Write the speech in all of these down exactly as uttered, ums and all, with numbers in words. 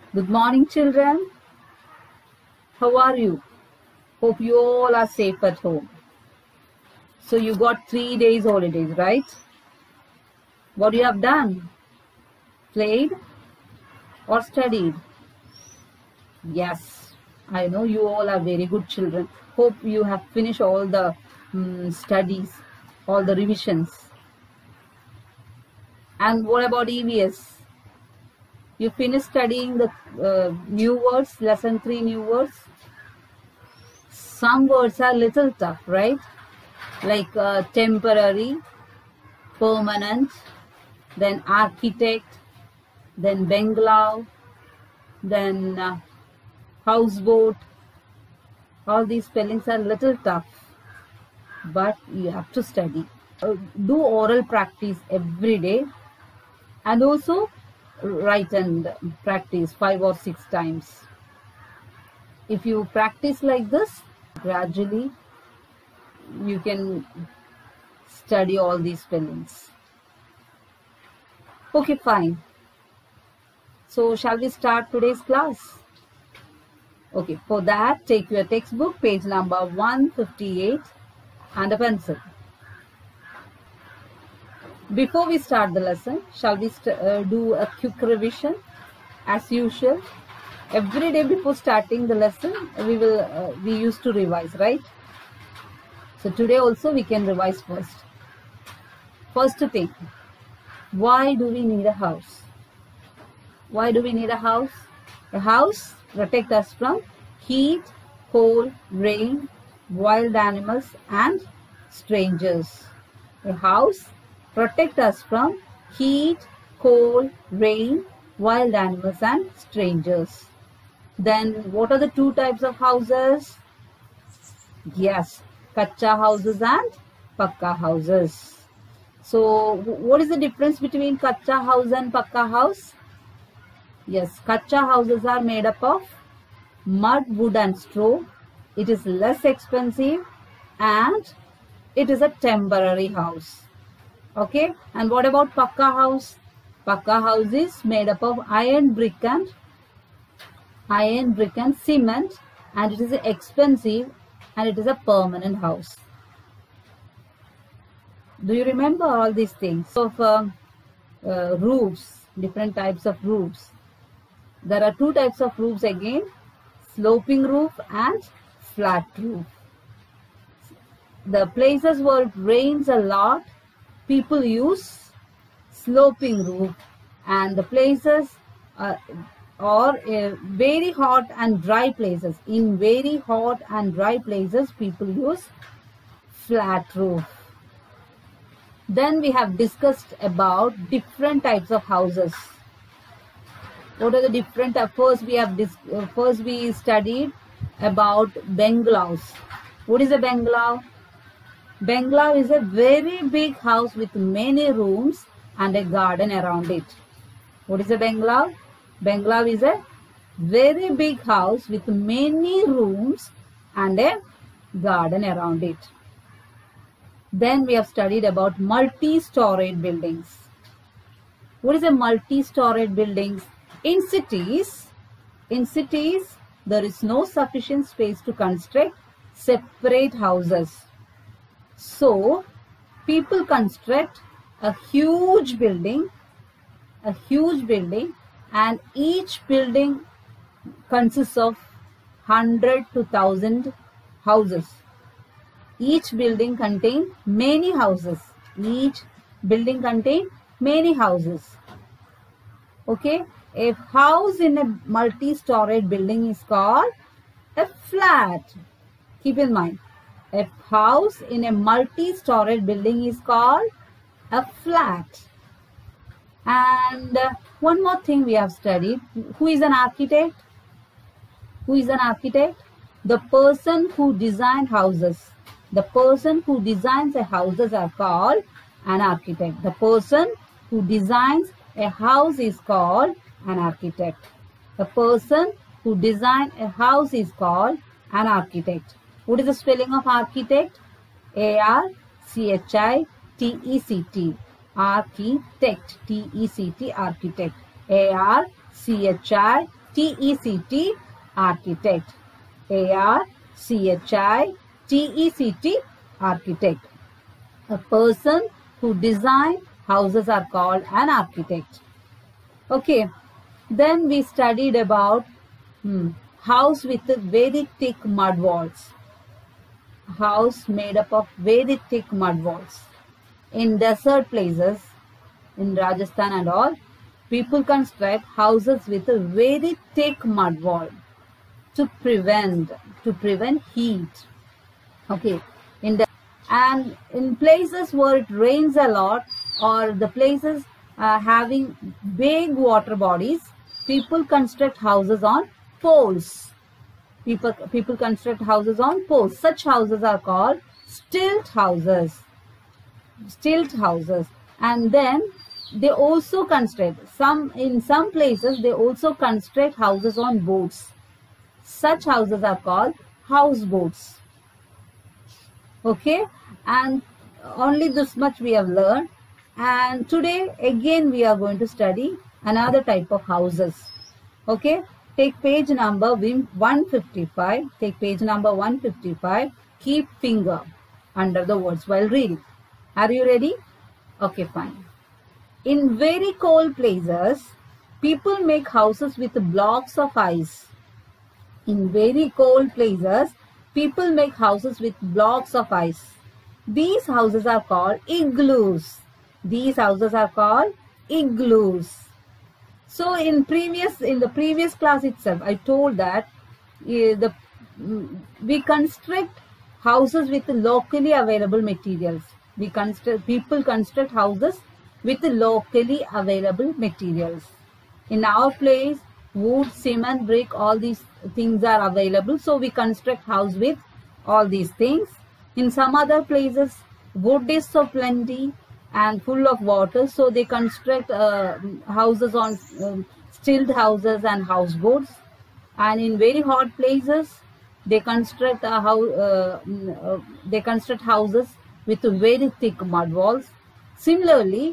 Good morning, children. How are you? Hope you all are safe at home. So you got three days holidays, right? What you have done? Played or studied? Yes, I know you all are very good children. Hope you have finished all the um, studies, all the revisions. And what about E V S? You finished studying the uh, new words, lesson three new words? Some words are little tough, right? Like uh, temporary, permanent, then architect, then bungalow, then uh, houseboat. All these spellings are little tough, but you have to study. Uh, do oral practice every day, and also write and practice five or six times. If you practice like this, gradually you can study all these spellings. Okay, fine. So shall we start today's class? Okay, for that take your textbook, page number one fifty-eight and a pencil. Before we start the lesson, shall we uh, do a quick revision? As usual, every day before starting the lesson, we will uh, we used to revise, right? So today also we can revise first. First thing, why do we need a house? Why do we need a house? A house protects us from heat, cold, rain, wild animals and strangers. A house protects us from heat, cold, rain, wild animals and strangers. Then what are the two types of houses? Yes, kacha houses and pakka houses. So what is the difference between kacha house and pakka house? Yes, kacha houses are made up of mud, wood and straw. It is less expensive and it is a temporary house. Okay, and what about pakka house? Pakka house is made up of iron brick and iron brick and cement, and it is expensive and it is a permanent house. Do you remember all these things? So of um, uh, roofs, different types of roofs. There are two types of roofs again, sloping roof and flat roof. The places where it rains a lot, people use sloping roof, and the places uh, or uh, very hot and dry places. In very hot and dry places, people use flat roof. Then we have discussed about different types of houses. What are the different? Uh, first, we have dis uh, first we studied about bungalows. What is a bungalow? Bungalow is a very big house with many rooms and a garden around it. What is a bungalow? Bungalow is a very big house with many rooms and a garden around it. Then we have studied about multi-storied buildings. What is a multi-storied buildings? In cities, in cities, there is no sufficient space to construct separate houses. So, people construct a huge building, a huge building, and each building consists of one hundred to one thousand houses. Each building contains many houses. Each building contains many houses. Okay, a house in a multi-storied building is called a flat. Keep in mind, a house in a multi-storied building is called a flat. And uh, one more thing we have studied. Who is an architect? Who is an architect? The person who designs houses. The person who designs a houses are called an architect. The person who designs a house is called an architect. The person who designs a house is called an architect. What is the spelling of architect? A R C H I T E C T. Architect. T E C T. Architect. A R C H I T E C T, architect. A R C H I T E C T, architect. A person who design houses are called an architect. Okay, then we studied about hmm, house with very thick mud walls. House made up of very thick mud walls. In desert places, in Rajasthan and all, people construct houses with a very thick mud wall to prevent to prevent heat. Okay, in the and in places where it rains a lot, or the places uh, having big water bodies, people construct houses on poles. People, people construct houses on poles. Such houses are called stilt houses. Stilt houses. And then they also construct, some in some places, they also construct houses on boats. Such houses are called houseboats. Okay, and only this much we have learned. And today again we are going to study another type of houses. Okay, take page number one fifty-five. Take page number one fifty-five. Keep finger under the words while reading. Are you ready? Okay, fine. In very cold places, people make houses with blocks of ice. In very cold places, people make houses with blocks of ice. These houses are called igloos. These houses are called igloos. So in previous in the previous class itself, I told that uh, the we construct houses with locally available materials. We construct people construct houses with locally available materials. In our place, wood, cement, brick, all these things are available. So we construct house with all these things. In some other places, wood is so plenty and full of water, so they construct uh, houses on um, stilt houses and houseboats. And in very hot places, they construct a house. Uh, uh, they construct houses with very thick mud walls. Similarly,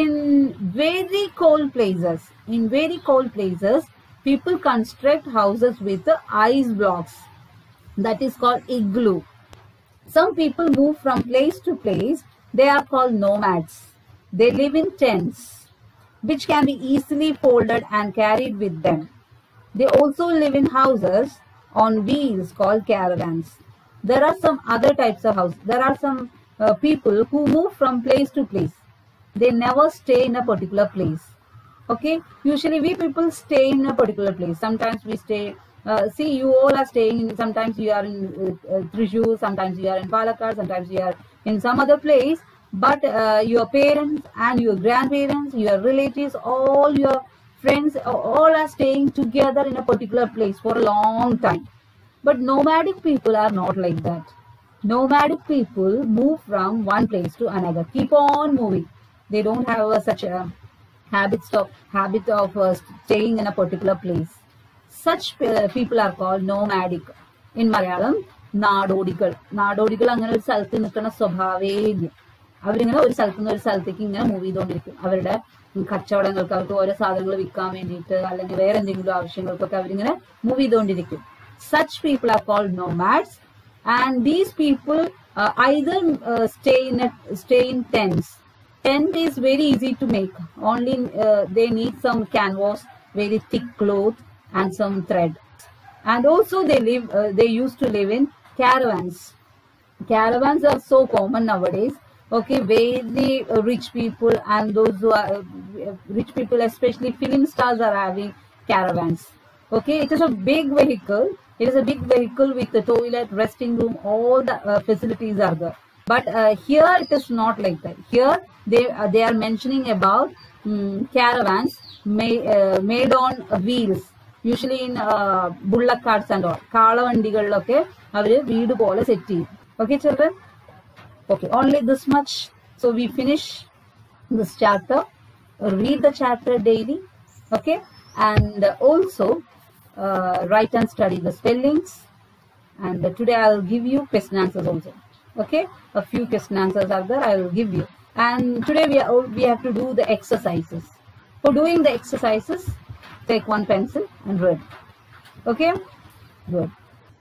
in very cold places, in very cold places, people construct houses with uh, ice blocks. That is called igloo. Some people move from place to place. They are called nomads. They live in tents, which can be easily folded and carried with them. They also live in houses on wheels called caravans. There are some other types of houses. There are some uh, people who move from place to place. They never stay in a particular place. Okay, usually we people stay in a particular place. Sometimes we stay, uh, see, you all are staying, sometimes you are in uh, uh, Thrissur, sometimes you are in Palakkad, sometimes you are in some other place. But uh, your parents and your grandparents, your relatives, all your friends, all are staying together in a particular place for a long time. But nomadic people are not like that. Nomadic people move from one place to another, keep on moving. They don't have uh, such a habit of, habit of uh, staying in a particular place. Such uh, people are called nomadic. In Malayalam, Nadodikal. Nadodikal അങ്ങനെ ഒരു സ്ഥലത്ത് നിൽക്കുന്ന സ്വഭാവേ ഇല്ല. അവരിങ്ങനെ ഒരു സ്ഥലത്ത് നിന്ന് ഒരു സ്ഥലത്തേക്ക് ഇങ്ങനെ മൂവ് ചെയ്തുകൊണ്ടിരിക്കും. അവരുടെ കച്ചവടങ്ങൾക്ക്, അവർക്ക് ഓരോ സാധനങ്ങൾ വിൽക്കാൻ വേണ്ടിയിട്ട് അല്ലെങ്കിൽ വേറെ എന്തെങ്കിലും ആവശ്യങ്ങൾക്കൊക്കെ അവരിങ്ങനെ മൂവ് ചെയ്തുകൊണ്ടിരിക്കും. Such people are called nomads, and these people uh, either uh, stay in a, stay in tents. Tent is very easy to make. Only uh, they need some canvas, very thick cloth, and some thread. And also they live. Uh, they used to live in caravans. Caravans are so common nowadays. Okay, very uh, rich people and those who are uh, rich people, especially film stars, are having caravans. Okay, it is a big vehicle. It is a big vehicle with the toilet, resting room, all the uh, facilities are there. But uh, here it is not like that. Here they uh, they are mentioning about um, caravans made uh, made on wheels. Usually in uh, bullock carts and all. Kalavandigallokke avaru veedu pole set cheyum. Okay, children. Okay, only this much. So we finish this chapter. Read the chapter daily. Okay, and also uh, write and study the spellings. And uh, today I will give you question answers also. Okay, a few question answers are there. I will give you. And today we are we have to do the exercises. For doing the exercises, Take one pencil and read. Okay? Good.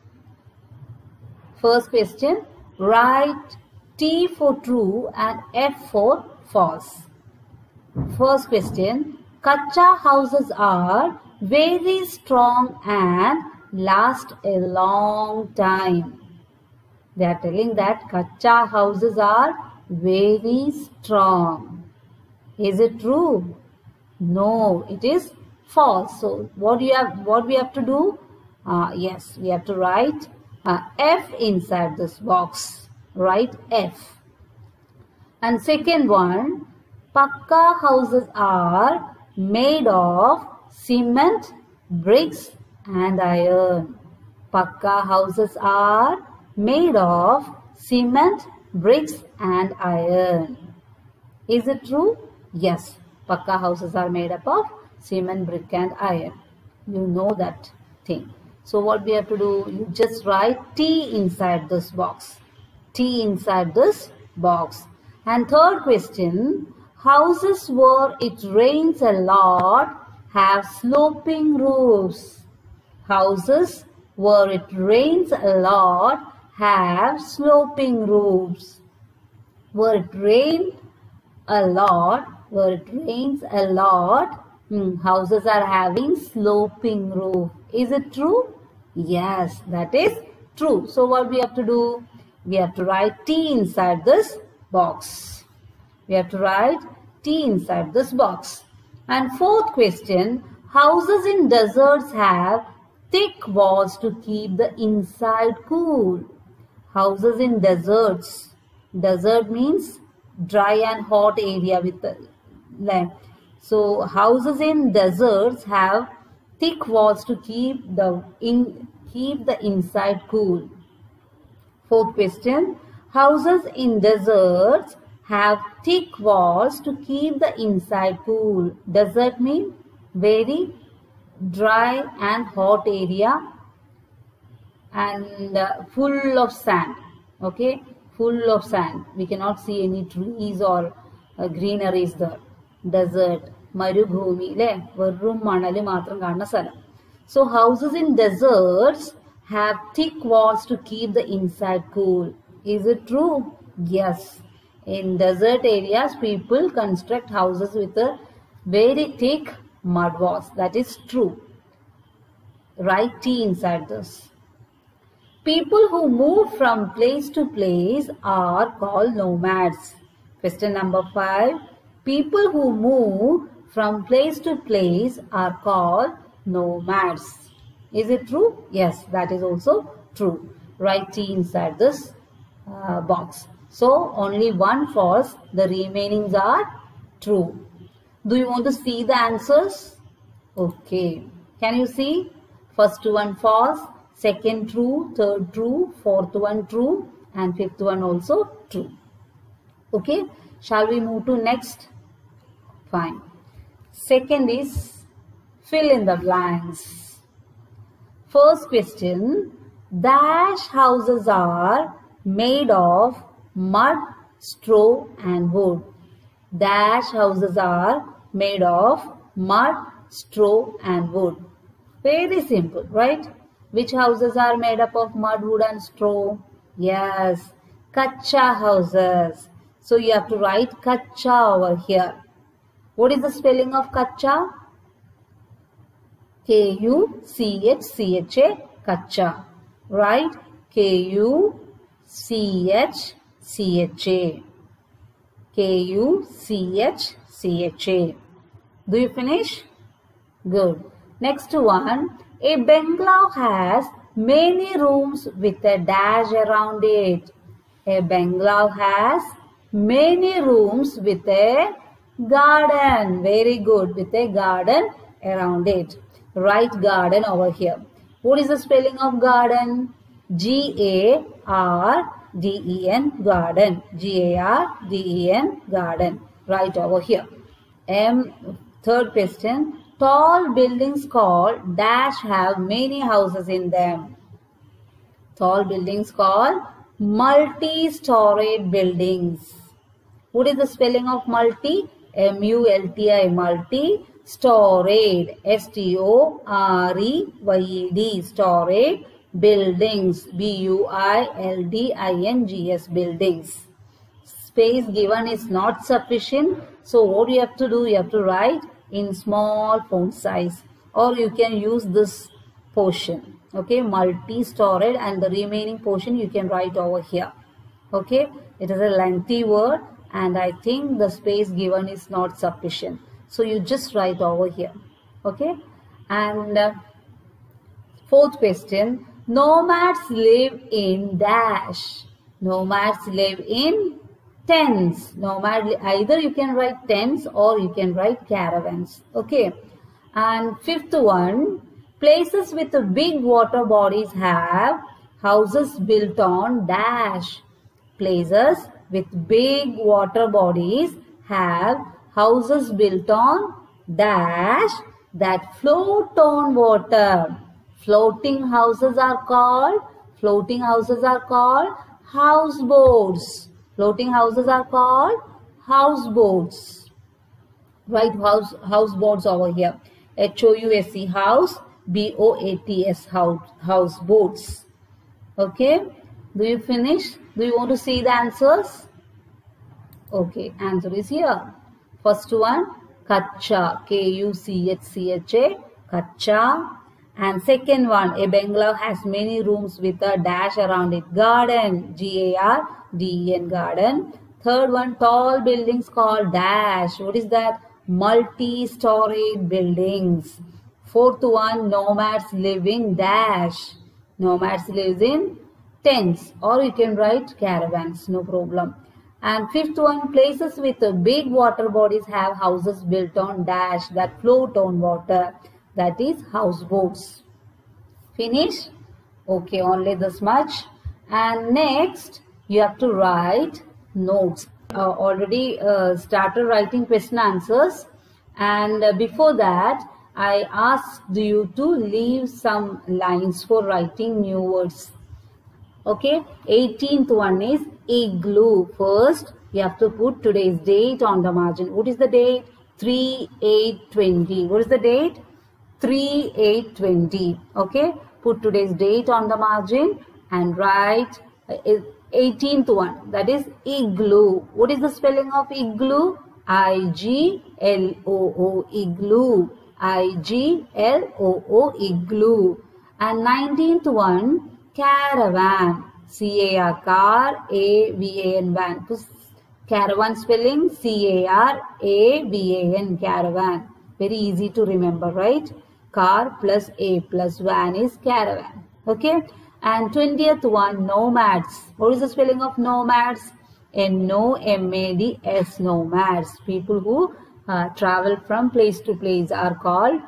First question. Write T for true and F for false. First question. Kacha houses are very strong and last a long time. They are telling that kacha houses are very strong. Is it true? No, it is false. So what you have, what we have to do? Uh, yes, we have to write uh, F inside this box. Write F. And second one, Pakka houses are made of cement, bricks and iron. Pakka houses are made of cement, bricks and iron. Is it true? Yes. Pakka houses are made up of cement, brick and iron. You know that thing. So what we have to do? You just write T inside this box. T inside this box. And third question. Houses where it rains a lot have sloping roofs. Houses where it rains a lot have sloping roofs. Where it rains a lot, where it rains a lot, hmm, houses are having sloping roof. Is it true? Yes, that is true. So what we have to do? We have to write T inside this box. We have to write T inside this box. And fourth question, houses in deserts have thick walls to keep the inside cool. Houses in deserts. Desert means dry and hot area with the land. So houses in deserts have thick walls to keep the in keep the inside cool. Fourth question, houses in deserts have thick walls to keep the inside cool. Desert means very dry and hot area and uh, full of sand. Okay, full of sand. We cannot see any trees or uh, greeneries there. Desert, Marubhumi, le, Varrum Manali matram kanna salam. So houses in deserts have thick walls to keep the inside cool. Is it true? Yes. In desert areas, people construct houses with a very thick mud walls. That is true. Write T inside this. People who move from place to place are called nomads. Question number five. People who move from place to place are called nomads. Is it true? Yes, that is also true. Write T inside this uh, box. So, only one false, the remaining are true. Do you want to see the answers? Okay. Can you see? First one false, second true, third true, fourth one true and fifth one also true. Okay. Shall we move to next? Fine. Second is fill in the blanks. First question, dash houses are made of mud, straw and wood. Dash houses are made of mud, straw and wood. Very simple, right? Which houses are made up of mud, wood and straw? Yes, kacha houses. So you have to write kacha over here. What is the spelling of kacha? K U C H C H A, kacha. Right? K U C H C H A. K U C H C H A. Do you finish? Good. Next one. A bungalow has many rooms with a dash around it. A bungalow has many rooms with a garden. Very good. With a garden around it. Write garden over here. What is the spelling of garden? G A R D E N, garden. G A R D E N, garden. Right over here. M. Third question. Tall buildings called dash have many houses in them. Tall buildings called multi-story buildings. What is the spelling of multi? M U L T I, multi. Storied, S T O R E Y E D, storied buildings, B U I L D I N G S, buildings. Space given is not sufficient, so what you have to do, you have to write in small font size, or you can use this portion, okay, multi-storied, and the remaining portion you can write over here. Okay, it is a lengthy word and I think the space given is not sufficient, so you just write over here. Okay, and uh, fourth question, nomads live in dash. Nomads live in tents. Nomad, either you can write tents or you can write caravans. Okay, and fifth one, places with big water bodies have houses built on dash. Places with big water bodies have houses built on dash that float on water. Floating houses are called, floating houses are called houseboats. Floating houses are called houseboats. Write house, houseboats over here. H O U S E, house, B O A T S, house, houseboats. Okay, do you finish? Do you want to see the answers? Okay, answer is here. First one, Kacha, K U C H C H A, Kacha. And second one, a bungalow has many rooms with a dash around it. Garden, G A R D E N, garden. Third one, tall buildings called dash. What is that? Multi-storied buildings. Fourth one, nomads living dash. Nomads lives in tents, or you can write caravans, no problem. And fifth one, places with big water bodies have houses built on dash that float on water. That is houseboats. Finish? Okay, only this much. And next, you have to write notes. Uh, already uh, started writing question answers. And uh, before that, I asked you to leave some lines for writing new words. Okay, eighteenth one is igloo. First, you have to put today's date on the margin. What is the date? three eight twenty. What is the date? three eight twenty. Okay, put today's date on the margin and write eighteenth one. That is igloo. What is the spelling of igloo? I G L O O, igloo. I G L O O, igloo. And nineteenth one, caravan. C A R, car, A V A N, van. Caravan spelling C A R A V A N, caravan. Very easy to remember, right? Car plus A plus van is caravan. Okay. And twentieth one, nomads. What is the spelling of nomads? N O M A D S, nomads. People who uh, travel from place to place are called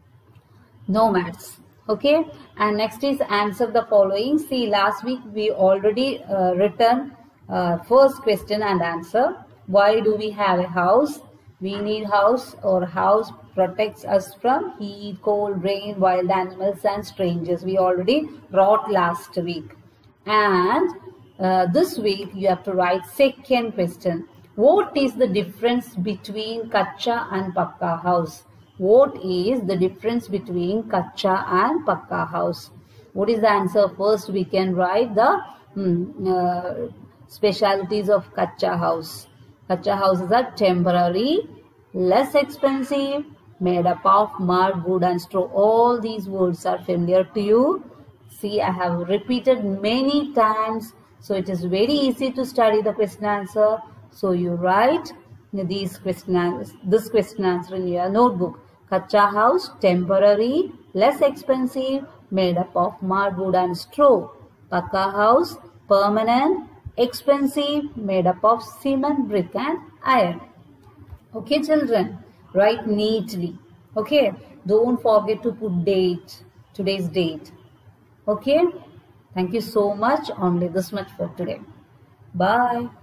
nomads. Okay, and next is answer the following. See, last week we already uh, written uh, first question and answer. Why do we have a house? We need house, or house protects us from heat, cold, rain, wild animals and strangers. We already wrote last week. And uh, this week you have to write second question. What is the difference between Kacha and Pakka house? What is the difference between Kacha and Pakka house? What is the answer? First, we can write the hmm, uh, specialities of Kacha house. Kacha houses are temporary, less expensive, made up of mud, wood and straw. All these words are familiar to you. See, I have repeated many times. So, it is very easy to study the question answer. So, you write these question answers, this question answer in your notebook. Kacha house, temporary, less expensive, made up of mud, wood and straw. Pakka house, permanent, expensive, made up of cement, brick and iron. Okay, children, write neatly. Okay, don't forget to put date, today's date. Okay, thank you so much. Only this much for today. Bye.